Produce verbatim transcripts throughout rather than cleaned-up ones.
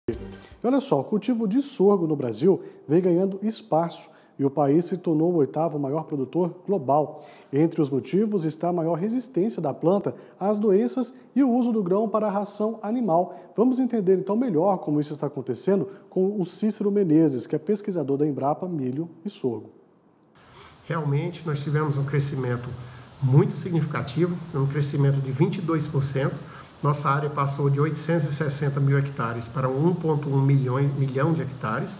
E olha só, o cultivo de sorgo no Brasil vem ganhando espaço e o país se tornou o oitavo maior produtor global. Entre os motivos está a maior resistência da planta às doenças e o uso do grão para a ração animal. Vamos entender então melhor como isso está acontecendo com o Cícero Menezes, que é pesquisador da Embrapa Milho e Sorgo. Realmente nós tivemos um crescimento muito significativo, um crescimento de vinte e dois por cento. Nossa área passou de oitocentos e sessenta mil hectares para um vírgula um milhão, milhão de hectares.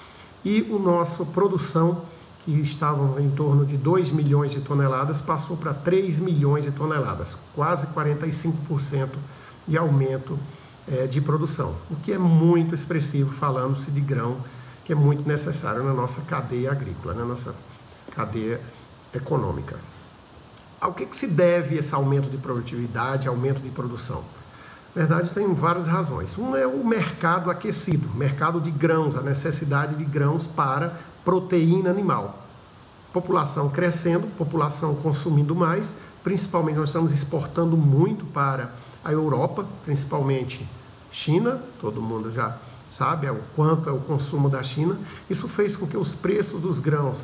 E a nossa produção, que estava em torno de dois milhões de toneladas, passou para três milhões de toneladas, quase quarenta e cinco por cento de aumento é, de produção, o que é muito expressivo, falando-se de grão, que é muito necessário na nossa cadeia agrícola, na nossa cadeia econômica. Ao que, que se deve esse aumento de produtividade, aumento de produção? Na verdade, tem várias razões. Um é o mercado aquecido, mercado de grãos, a necessidade de grãos para proteína animal. População crescendo, população consumindo mais, principalmente nós estamos exportando muito para a Europa, principalmente China, todo mundo já sabe é, o quanto é o consumo da China. Isso fez com que os preços dos grãos,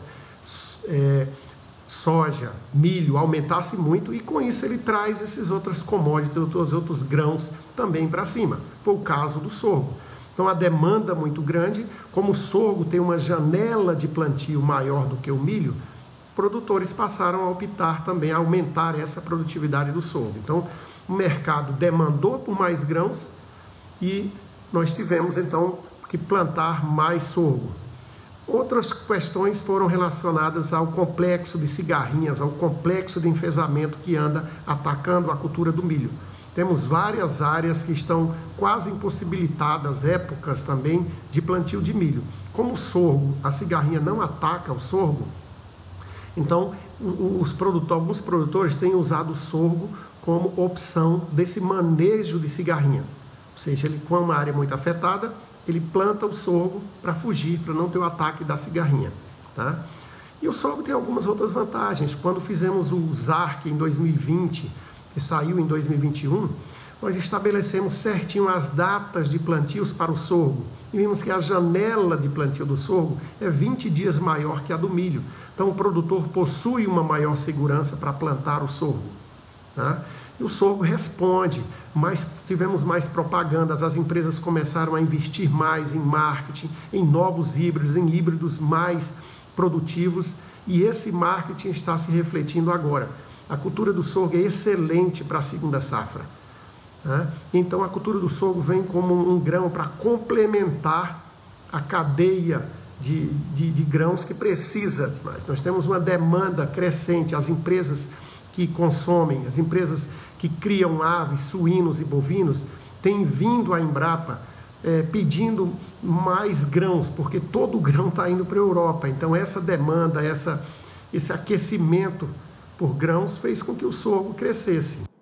é, soja, milho, aumentasse muito e com isso ele traz esses outros commodities, os outros grãos também para cima. Foi o caso do sorgo. Então a demanda muito grande, como o sorgo tem uma janela de plantio maior do que o milho, produtores passaram a optar também a aumentar essa produtividade do sorgo. Então o mercado demandou por mais grãos e nós tivemos então que plantar mais sorgo. Outras questões foram relacionadas ao complexo de cigarrinhas, ao complexo de enfesamento que anda atacando a cultura do milho. Temos várias áreas que estão quase impossibilitadas, épocas também, de plantio de milho. Como o sorgo, a cigarrinha não ataca o sorgo, então os produtores, alguns produtores têm usado o sorgo como opção desse manejo de cigarrinhas. Ou seja, ele, com uma área muito afetada, ele planta o sorgo para fugir, para não ter o ataque da cigarrinha. Tá? E o sorgo tem algumas outras vantagens. Quando fizemos o Z A R C em dois mil e vinte, que saiu em dois mil e vinte e um, nós estabelecemos certinho as datas de plantios para o sorgo. E vimos que a janela de plantio do sorgo é vinte dias maior que a do milho. Então o produtor possui uma maior segurança para plantar o sorgo. Tá? E o sorgo responde, mas tivemos mais propagandas, as empresas começaram a investir mais em marketing, em novos híbridos, em híbridos mais produtivos, e esse marketing está se refletindo agora. A cultura do sorgo é excelente para a segunda safra. Né? Então a cultura do sorgo vem como um grão para complementar a cadeia de, de, de grãos que precisa de mais. Nós temos uma demanda crescente, as empresas que consomem, as empresas que criam aves, suínos e bovinos, têm vindo à Embrapa é, pedindo mais grãos, porque todo o grão está indo para a Europa. Então essa demanda, essa, esse aquecimento por grãos fez com que o sorgo crescesse.